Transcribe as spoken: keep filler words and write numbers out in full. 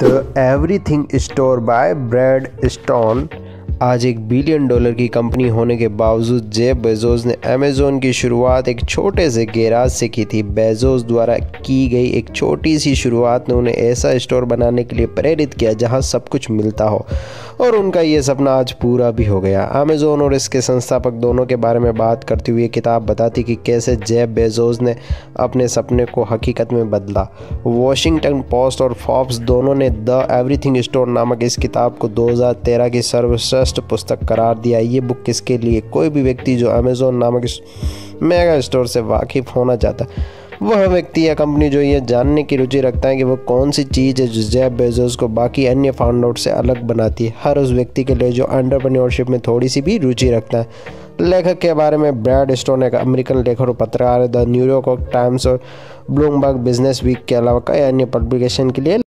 The everything store by Brad Stone आज एक billion dollar की कंपनी होने के बावजूद जेफ बेजोस ने अमेज़ॉन की शुरुआत एक छोटे से गैराज से की थी। बेजोस द्वारा की गई एक छोटी सी शुरुआत ने उन्हें ऐसा स्टोर बनाने के लिए प्रेरित किया जहां सब कुछ मिलता हो, और उनका ये सपना आज पूरा भी हो गया। अमेज़ॉन और इसके संस्थापक दोनों के बारे में बात करती हुई किताब बताती कि कैसे जेफ बेजोस ने अपने सपने को हकीकत में बदला। वॉशिंगटन पोस्ट और फोर्ब्स दोनों ने द एवरीथिंग स्टोर नामक इस किताब को दो हज़ार तेरह की सर्वश्रेष्ठ पुस्तक करार दिया। ये बुक किसके लिए? कोई भी व्यक्ति जो अमेज़ॉन नामक इस मेगा स्टोर से वाकिफ होना चाहता है, वह व्यक्ति या कंपनी जो ये जानने की रुचि रखता है कि वो कौन सी चीज़ है जो जेफ बेजोस को बाकी अन्य फाउंडर से अलग बनाती है। हर उस व्यक्ति के लिए जो एंटरप्रेन्योरशिप में थोड़ी सी भी रुचि रखता है। लेखक के बारे में ब्रैड स्टोन एक अमेरिकन लेखक और पत्रकार है। द न्यूयॉर्क टाइम्स और ब्लूमबर्ग बिजनेस वीक के अलावा कई अन्य पब्लिकेशन के लिए